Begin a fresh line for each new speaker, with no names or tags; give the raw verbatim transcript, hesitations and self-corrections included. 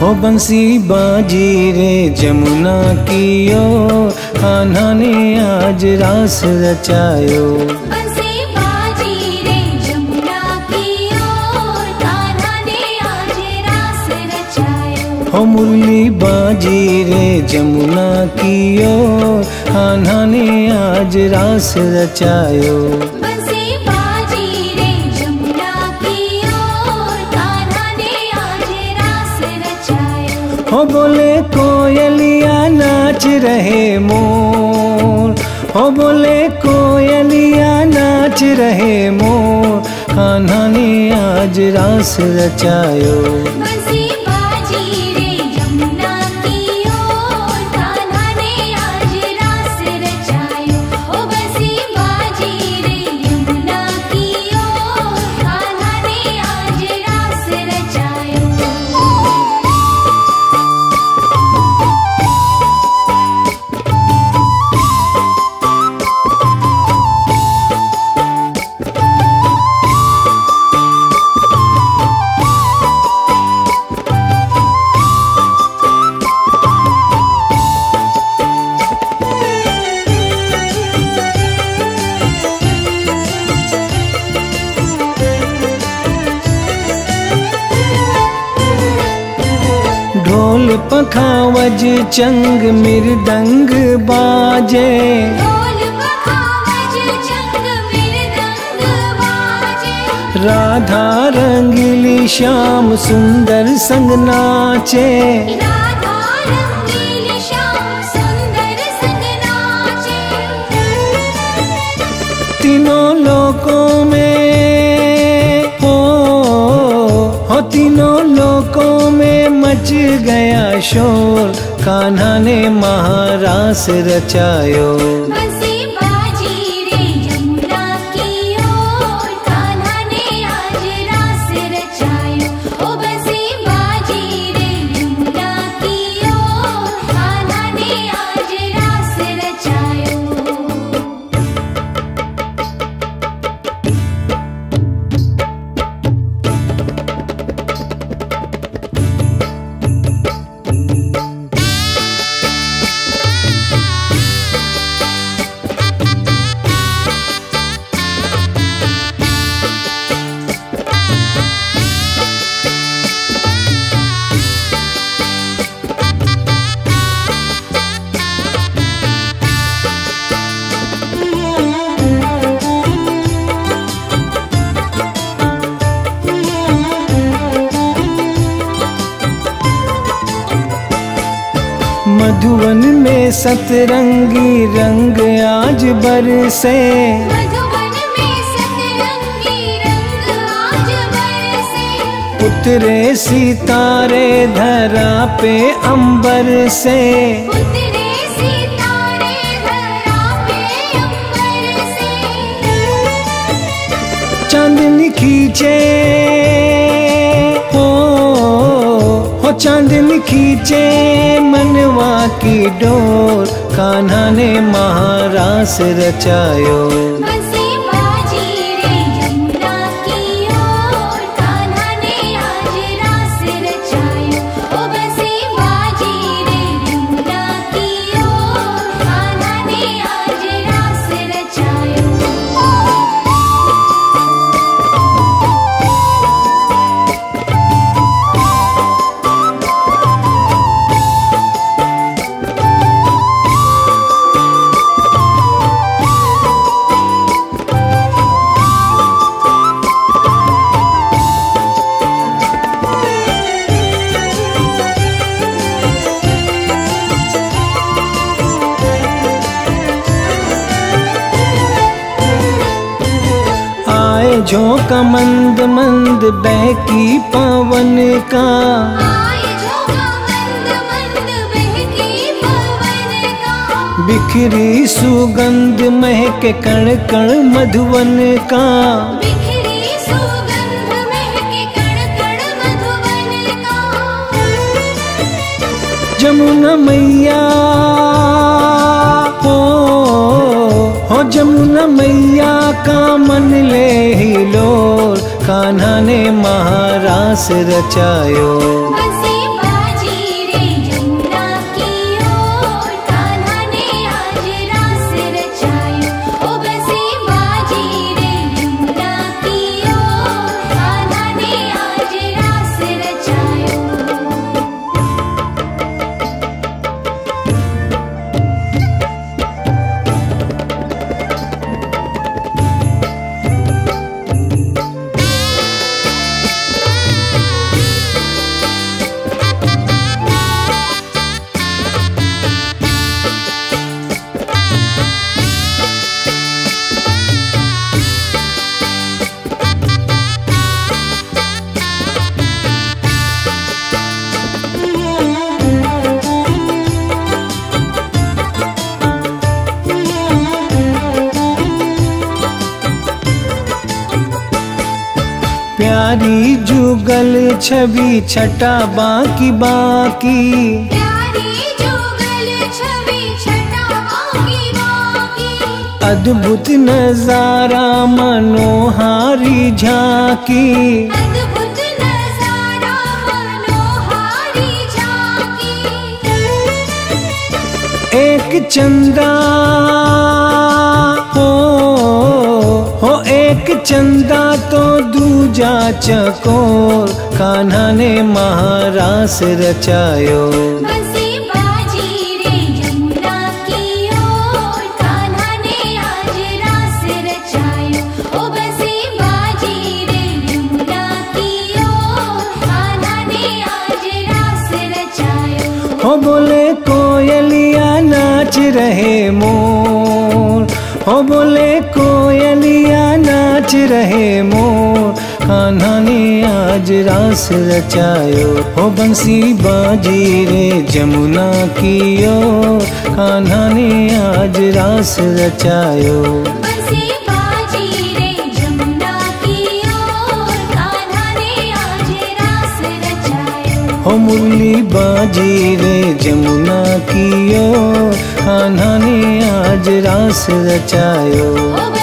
हो बंसी बाजी रे जमुना की ओर, कान्हा ने आज रास रचायो।
बंसी बाजी रे जमुना की ओर, कान्हा ने आज रास रचायो।
हो मुरली बाजी रे जमुना की ओर, कान्हा ने आज रास रचायो।
बंसी बाजी रे जमुना की ओर, कान्हा ने आज रास रचायो।
हो बोले कोयलिया नाच रहे मोर, हो बोले कोयलिया नाच रहे मोर, कान्हा ने आज रास रचायो।
बंसी बाजी रे जमुना की ओर, कान्हा ने आज रास रचायो। ओ बंसी बाजी रे जमुना की ओर, कान्हा ने आज रास रचायो।
ढोल पखावज चंग मृदंग बाजे,
ढोल पखावज चंग मृदंग बाजे।
राधा रंगीली श्याम सुंदर संग नाचे।
राधा रंगीली श्याम सुंदर संग नाचे।
तीनों लोकों में हो, हो तीनों लोकों में मच गया शोर, कान्हा ने महारास रचायो।
बंसी बाजी रे जमुना की ओर, कान्हा ने आज रास रचायो। ओ बंसी बाजी रे जमुना की ओर, कान्हा ने आज रास रचायो।
मधुवन में सतरंगी रंग आज बरसे,
मधुवन में सतरंगी रंग आज बरसे।
उतरे सितारे धरा पे अंबर से,
उतरे सितारे धरा पे अंबर से।
चांदनी खींचे हो, हो चांदनी खींचे मनवा की डोर, कान्हा ने महारास रचायो।
बंसी बाजी रे जमुना की ओर, कान्हा ने आज रास रचायो। ओ बंसी बाजी रे जमुना की ओर, कान्हा ने आज रास रचायो।
झोंका मंद मंद बहकी पवन का,
आए झोंका मंद मंद बहकी पवन का।
बिखरी सुगंध महके कण कण मधुवन का,
बिखरी सुगंध महके कण कण मधुवन का।
जमुना मैया हो, हो जमुना मैया का मन ले ही लोर, कान्हा ने महारास रचायो।
बंसी बाजी
प्यारी जुगल छवि छटा बाकी बाकी,
प्यारी जुगल छवि छटा बाकी बाकी,
अद्भुत नजारा मनोहारी झांकी,
अद्भुत नजारा मनोहारी झांकी।
एक चंदा हो हो एक चंदा तो दूजा चकोर, कान्हा ने महारास रचायो।
बंसी बाजी रे जमुना की ओर, कान्हा ने आज रास रचायो। ओ बंसी बाजी रे जमुना की ओर, कान्हा ने आज रास रचायो।
हो बोले कोयलिया नाच रहे मोर, हो बोले कोयलिया नाच रहे मोर, कान्हा ने आज रास रचायो। हो बंसी बाजी रे जमुना की ओर, कान्हा ने आज रास रचायो।
बंसी बाजी रे जमुना की ओर, कान्हा ने आज रास रचायो।
हो मुरली बाजी रे जमुना की ओर, कान्हा ने आज रास रचायो।
ओ